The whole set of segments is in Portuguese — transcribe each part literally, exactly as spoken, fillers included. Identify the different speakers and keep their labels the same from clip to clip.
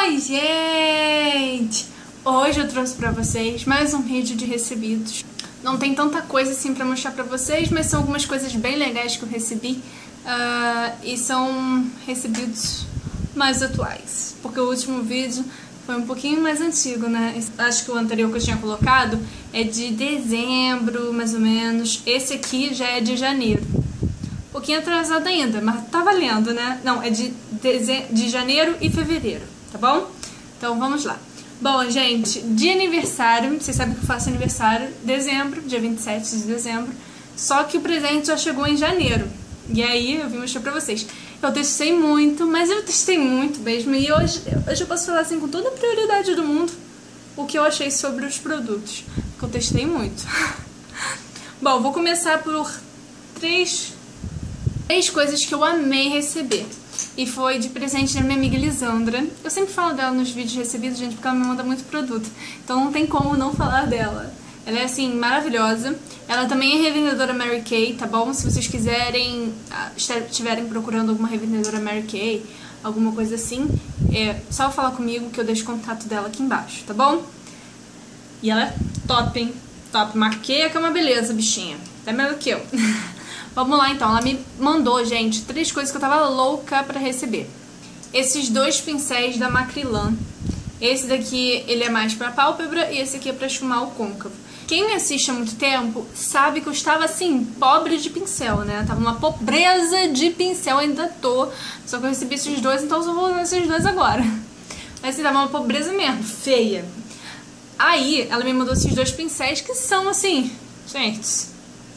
Speaker 1: Oi, gente! Hoje eu trouxe pra vocês mais um vídeo de recebidos. Não tem tanta coisa assim pra mostrar pra vocês, mas são algumas coisas bem legais que eu recebi. Uh, e são recebidos mais atuais, porque o último vídeo foi um pouquinho mais antigo, né? Acho que o anterior que eu tinha colocado é de dezembro, mais ou menos. Esse aqui já é de janeiro. Um pouquinho atrasado ainda, mas tá valendo, né? Não, é de, deze... de janeiro e fevereiro, tá bom? Então vamos lá. Bom, gente, de aniversário, vocês sabem que eu faço aniversário em dezembro, dia vinte e sete de dezembro, só que o presente já chegou em janeiro. E aí eu vim mostrar pra vocês. Eu testei muito, mas eu testei muito mesmo. E hoje, hoje eu posso falar assim com toda a prioridade do mundo o que eu achei sobre os produtos, porque eu testei muito. Bom, vou começar por três, três coisas que eu amei receber. E foi de presente da minha amiga Lisandra. Eu sempre falo dela nos vídeos recebidos, gente, porque ela me manda muito produto. Então não tem como não falar dela. Ela é, assim, maravilhosa. Ela também é revendedora Mary Kay, tá bom? Se vocês quiserem, estiverem procurando alguma revendedora Mary Kay, alguma coisa assim, é só falar comigo que eu deixo o contato dela aqui embaixo, tá bom? E ela é top, hein? Top. Marquei que é uma beleza, bichinha. Até melhor que eu. Vamos lá, então. Ela me mandou, gente, três coisas que eu tava louca pra receber. Esses dois pincéis da Macrilan. Esse daqui, ele é mais pra pálpebra e esse aqui é pra esfumar o côncavo. Quem me assiste há muito tempo sabe que eu estava, assim, pobre de pincel, né? Tava uma pobreza de pincel, ainda tô. Só que eu recebi esses dois, então eu só vou usar esses dois agora. Mas, assim, tava uma pobreza mesmo, feia. Aí, ela me mandou esses dois pincéis que são, assim, gente,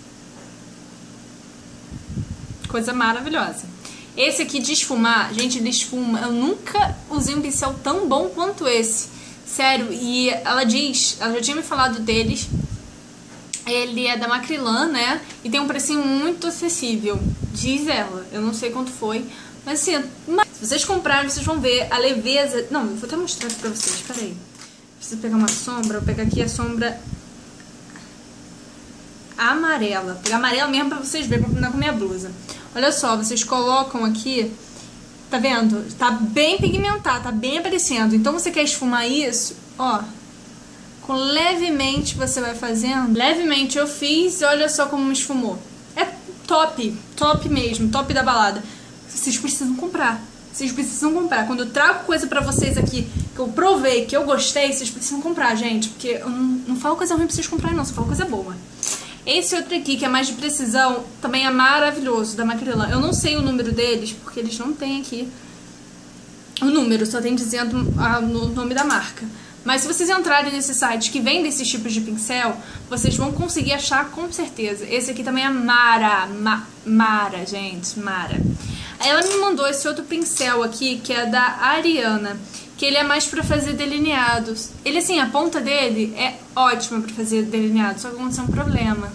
Speaker 1: coisa maravilhosa. Esse aqui de esfumar, gente, ele esfuma. Eu nunca usei um pincel tão bom quanto esse. Sério, e ela diz, ela já tinha me falado deles. Ele é da Macrilan, né? E tem um precinho muito acessível. Diz ela, eu não sei quanto foi. Mas assim, se vocês comprarem, vocês vão ver a leveza. Não, eu vou até mostrar aqui pra vocês, peraí. Preciso pegar uma sombra, vou pegar aqui a sombra amarela. Vou pegar amarela mesmo pra vocês verem, pra combinar com a minha blusa. Olha só, vocês colocam aqui, tá vendo? Tá bem pigmentado, tá bem aparecendo. Então você quer esfumar isso, ó, com levemente você vai fazendo. Levemente eu fiz e olha só como esfumou. É top, top mesmo, top da balada. Vocês precisam comprar, vocês precisam comprar. Quando eu trago coisa pra vocês aqui, que eu provei, que eu gostei, vocês precisam comprar, gente. Porque eu não, não falo coisa ruim pra vocês comprarem não, só falo coisa boa. Esse outro aqui, que é mais de precisão, também é maravilhoso, da Macrilan. Eu não sei o número deles, porque eles não têm aqui o número, só tem dizendo a, o nome da marca. Mas se vocês entrarem nesse site que vende esses tipos de pincel, vocês vão conseguir achar com certeza. Esse aqui também é Mara, Ma, Mara, gente, Mara. Aí ela me mandou esse outro pincel aqui, que é da Ariana, que ele é mais pra fazer delineados. Ele, assim, a ponta dele é ótima pra fazer delineados, só que aconteceu um problema.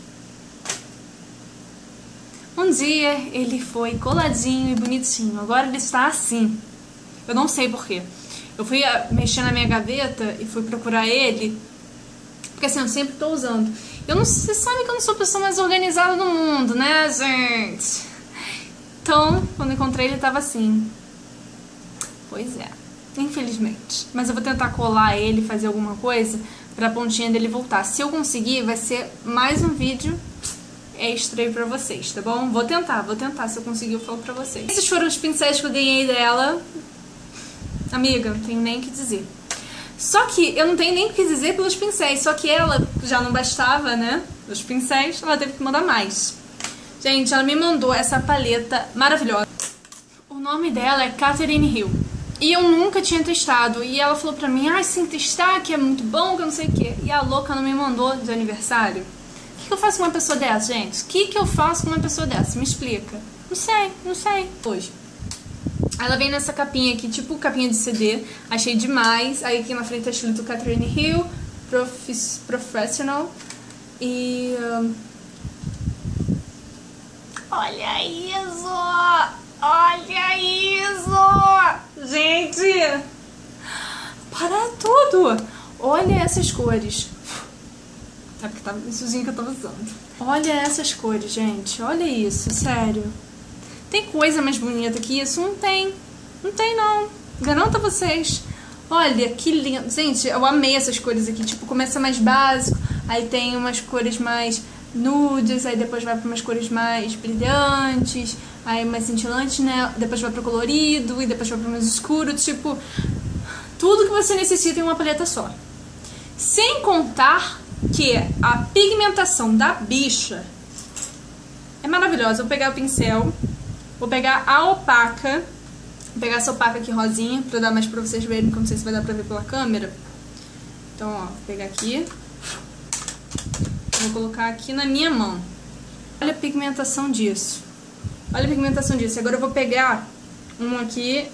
Speaker 1: Um dia ele foi coladinho e bonitinho, agora ele está assim. Eu não sei porquê. Eu fui mexer na minha gaveta e fui procurar ele, porque assim, eu sempre tô usando. Eu não, você sabe que eu não sou a pessoa mais organizada do mundo, né, gente? Então, quando eu encontrei ele tava assim. Pois é. Infelizmente. Mas eu vou tentar colar ele, fazer alguma coisa pra pontinha dele voltar. Se eu conseguir, vai ser mais um vídeo extra aí pra vocês, tá bom? Vou tentar, vou tentar. Se eu conseguir, eu falo pra vocês. Esses foram os pincéis que eu ganhei dela. Amiga, não tenho nem o que dizer. Só que eu não tenho nem o que dizer pelos pincéis. Só que ela já não bastava, né? Os pincéis, ela teve que mandar mais. Gente, ela me mandou essa paleta maravilhosa. O nome dela é Catherine Hill. E eu nunca tinha testado. E ela falou pra mim, ah, sem testar, que é muito bom, que eu não sei o quê. E a louca não me mandou de aniversário. O que, que eu faço com uma pessoa dessa, gente? O que, que eu faço com uma pessoa dessa? Me explica. Não sei, não sei. Hoje. Ela vem nessa capinha aqui, tipo capinha de C D. Achei demais. Aí aqui na frente tá escrito Catherine Hill, Prof Professional. E... Um... Olha isso! Olha isso! Gente! Para tudo! Olha essas cores. É porque tá suzinho que eu tô usando. Olha essas cores, gente. Olha isso, sério. Tem coisa mais bonita que isso? Não tem. Não tem, não. Garanto a vocês. Olha, que lindo. Gente, eu amei essas cores aqui. Tipo, começa mais básico, aí tem umas cores mais nudes, aí depois vai para umas cores mais brilhantes, aí mais cintilantes, né? Depois vai pro colorido, e depois vai pro mais escuro. Tipo, tudo que você necessita em uma paleta só. Sem contar que a pigmentação da bicha é maravilhosa. Vou pegar o pincel, vou pegar a opaca, vou pegar essa opaca aqui rosinha, pra dar mais pra vocês verem, que eu não sei se vai dar pra ver pela câmera. Então, ó, vou pegar aqui, vou colocar aqui na minha mão. Olha a pigmentação disso. Olha a pigmentação disso. Agora eu vou pegar um aqui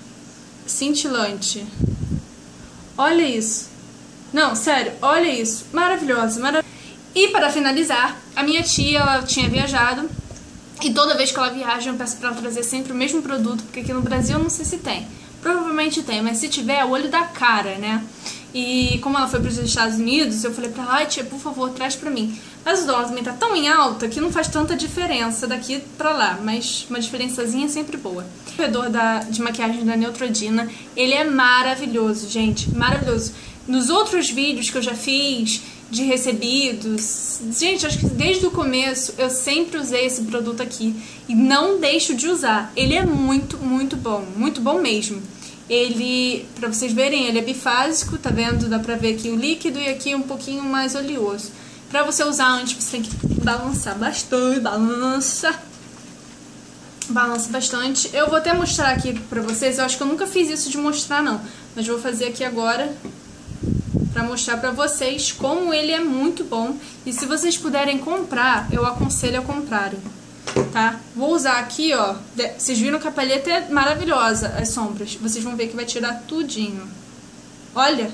Speaker 1: cintilante. Olha isso. Não, sério, olha isso. Maravilhosa, maravilhosa. E para finalizar, a minha tia, ela tinha viajado. E toda vez que ela viaja, eu peço pra ela trazer sempre o mesmo produto. Porque aqui no Brasil eu não sei se tem. Provavelmente tem, mas se tiver, é o olho da cara, né? E como ela foi para os Estados Unidos, eu falei pra ela, ai tia, por favor, traz pra mim. Mas o dólar também tá tão em alta que não faz tanta diferença daqui pra lá. Mas uma diferençazinha é sempre boa. O corredor da, de maquiagem da Neutrogena, ele é maravilhoso, gente. Maravilhoso. Nos outros vídeos que eu já fiz de recebidos, gente, acho que desde o começo eu sempre usei esse produto aqui. E não deixo de usar. Ele é muito, muito bom. Muito bom mesmo. Ele, pra vocês verem, ele é bifásico, tá vendo? Dá pra ver aqui o líquido e aqui um pouquinho mais oleoso. Pra você usar antes, você tem que balançar bastante, balança. Balança bastante. Eu vou até mostrar aqui pra vocês, eu acho que eu nunca fiz isso de mostrar não, mas vou fazer aqui agora pra mostrar pra vocês como ele é muito bom. E se vocês puderem comprar, eu aconselho a comprarem. Tá? Vou usar aqui, ó. Vocês viram que a paleta é maravilhosa, as sombras. Vocês vão ver que vai tirar tudinho. Olha.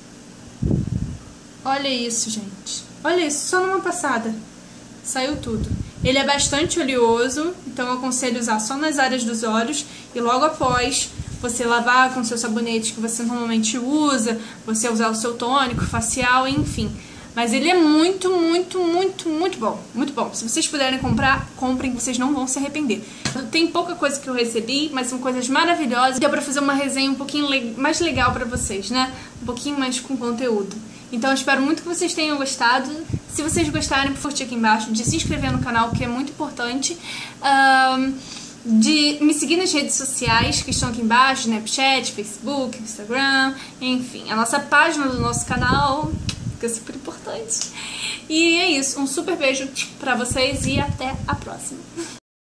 Speaker 1: Olha isso, gente. Olha isso, só numa passada. Saiu tudo. Ele é bastante oleoso, então eu aconselho usar só nas áreas dos olhos. E logo após você lavar com seu sabonete que você normalmente usa, você usar o seu tônico facial, enfim. Mas ele é muito, muito, muito, muito bom. Muito bom. Se vocês puderem comprar, comprem, vocês não vão se arrepender. Tem pouca coisa que eu recebi, mas são coisas maravilhosas. Deu pra fazer uma resenha um pouquinho le- mais legal pra vocês, né? Um pouquinho mais com conteúdo. Então eu espero muito que vocês tenham gostado. Se vocês gostarem, por curtir aqui embaixo, de se inscrever no canal, que é muito importante. Um, de me seguir nas redes sociais, que estão aqui embaixo, Snapchat, Facebook, Instagram, enfim. A nossa página do nosso canal, que é super importante. E é isso, um super beijo pra vocês e até a próxima.